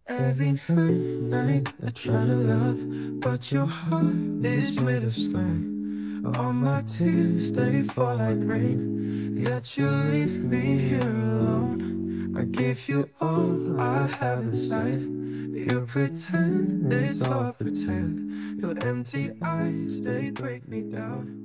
Every night I try to love, but your heart is made of stone. All my tears, they fall like rain, yet you leave me here alone. I give you all I have inside. You pretend it's all pretend. Your empty eyes, they break me down.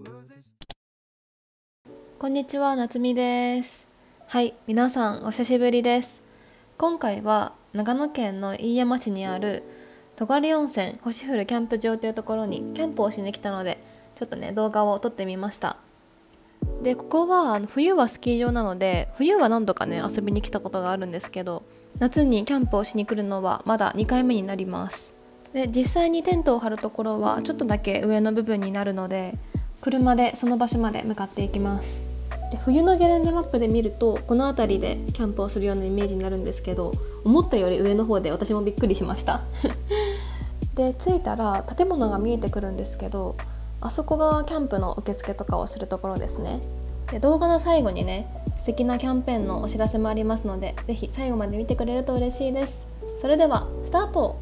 こんにちは、なつみです。はい、皆さんお久しぶりです。今回は長野県の飯山市にある戸狩温泉星降キャンプ場というところにキャンプをしに来たので、ちょっとね動画を撮ってみました。で、ここは冬はスキー場なので、冬は何度かね遊びに来たことがあるんですけど、夏にキャンプをしに来るのはまだ2回目になります。で、実際にテントを張るところはちょっとだけ上の部分になるので、車でその場所まで向かっていきます。で、冬のゲレンデマップで見るとこの辺りでキャンプをするようなイメージになるんですけど、思ったより上の方で私もびっくりしましたで、着いたら建物が見えてくるんですけど、あそこがキャンプの受付とかをするところですね。で、動画の最後にね素敵なキャンペーンのお知らせもありますので、ぜひ最後まで見てくれると嬉しいです。それではスタート。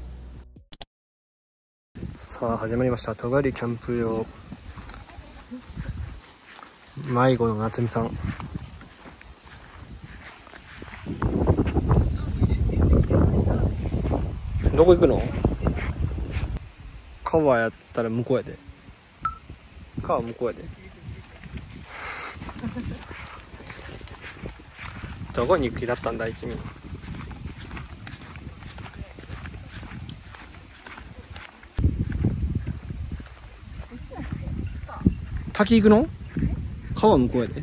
さあ始まりました、戸狩キャンプ場。迷子の夏美さん。どこ行くの？川やったら向こうやで。川向こうやで。どこに行く気だったんだい君。滝行くの？川向こうやで。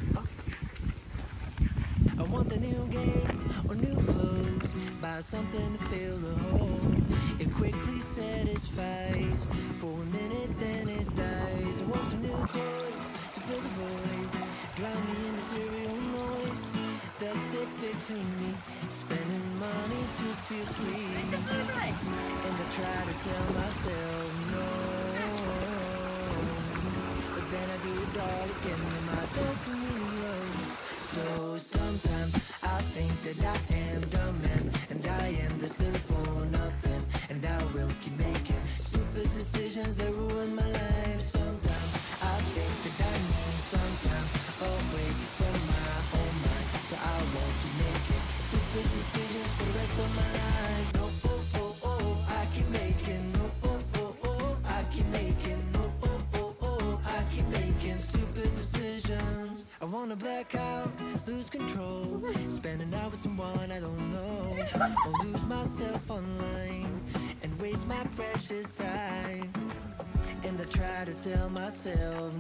So sometimes I think that I am the man, and I am the sin for nothing, and I will keep making stupid decisions that ruin my life. Sometimes I think that I need some time away from my own mind, so I won't keep making stupid decisions for the rest of my life. No, oh, oh, oh, I keep making, no, oh, oh, oh, I keep making, no, oh, oh, oh, I keep making stupid decisions. I wanna black out, lose control, spend an hour with someone I don't know, or lose myself online and waste my precious time. And I try to tell myself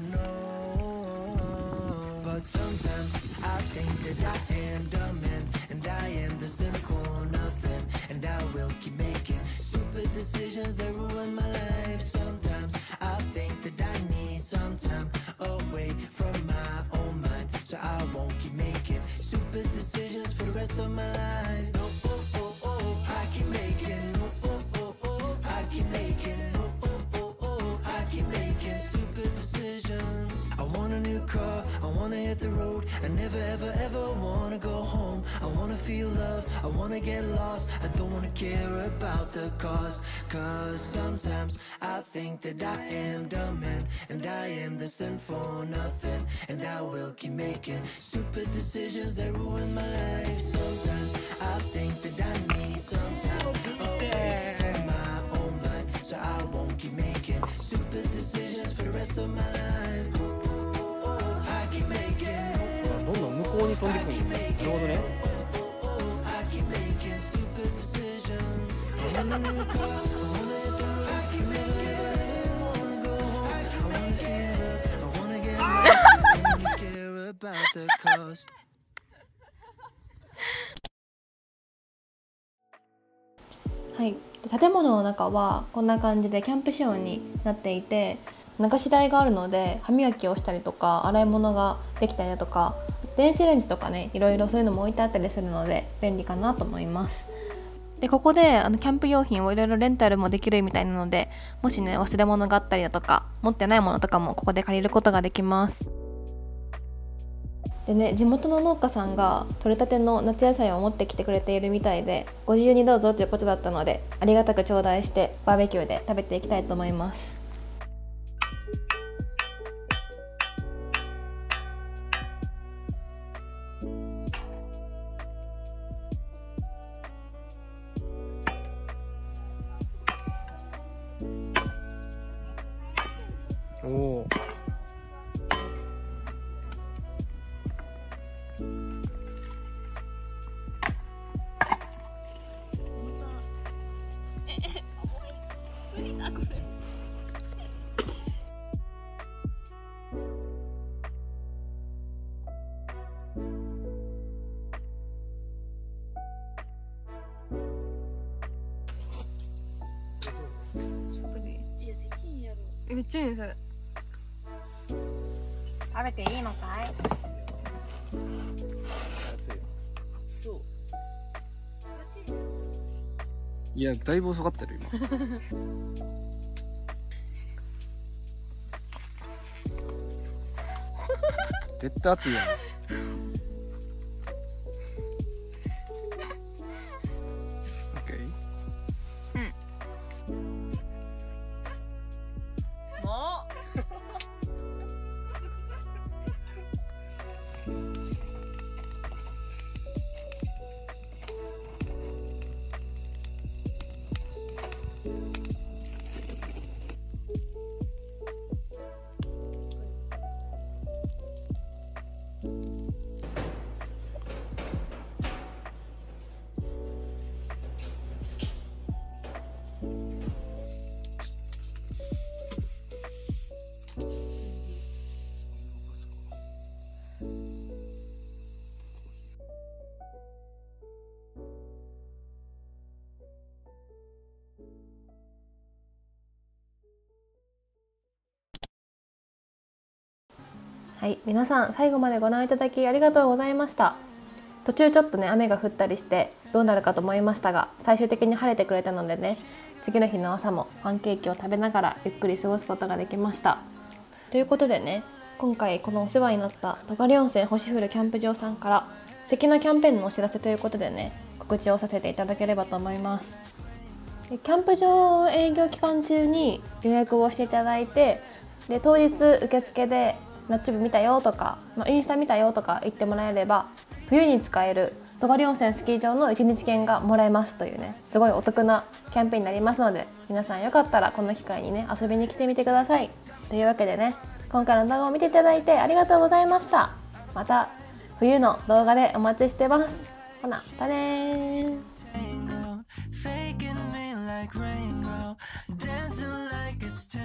no, but sometimes I think that I am the man, and I am the sin for nothing, and I will keep making stupid decisions that ruin my life. Sometimes I think that I need some time away from my own mind, so I won't keep making stupid decisions for the rest of my life. No, oh, oh, oh, I keep making, no, oh, oh, oh, I keep making, no, oh, oh, oh, I keep making stupid decisions. I want a new car, I wanna hit the road, I never ever ever wanna go home. I wanna feel love, I wanna get lost, I don't wanna care about the cost. Cause sometimes I think that I am the man, and I am the sin for nothing, and I will keep making stupid decisions that ruin my life. Sometimes I think that I need some time away from my own mind, so I won't keep making stupid decisions for the rest of my life. I keep making, どんどん向こうに飛んでくるんだ。なるほどね。 I keep making stupid decisions. I want a new car, I wanna hit the road, I keep making, I wanna go home, I wanna feel love, I wanna get lost, I don't really care about the cost. はい、建物の中はこんな感じでキャンプ仕様になっていて、流し台があるので歯磨きをしたりとか洗い物ができたりだとか、電子レンジとかね、いろいろそういうのも置いてあったりするので便利かなと思います。で、ここでキャンプ用品をいろいろレンタルもできるみたいなので、もしね忘れ物があったりだとか持ってないものとかもここで借りることができます。 でね、地元の農家さんが取れたての夏野菜を持ってきてくれているみたいで、ご自由にどうぞということだったので、ありがたく頂戴してバーベキューで食べていきたいと思います。 おお。 めっちゃいいです。 食べていいのかい？ そう。いや、だいぶ遅かったよ今。絶対熱いやん。オッケー。 もはい、皆さん最後までご覧いただきありがとうございました。途中ちょっとね雨が降ったりしてどうなるかと思いましたが、最終的に晴れてくれたのでね、次の日の朝もパンケーキを食べながらゆっくり過ごすことができました。ということでね、今回このお世話になった戸狩温泉星降キャンプ場さんから素敵なキャンペーンのお知らせということでね、告知をさせていただければと思います。キャンプ場営業期間中に予約をしていただいて、で当日受付でナッチ部見たよとか、インスタ見たよとか言ってもらえれば、冬に使える戸狩温泉スキー場の1日券がもらえますというね、すごいお得なキャンペーンになりますので、皆さんよかったらこの機会にね遊びに来てみてください。というわけでね、今回の動画を見ていただいてありがとうございました。また冬の動画でお待ちしてます。ほな、またねー。 Faking me like rainbow, dancing like it's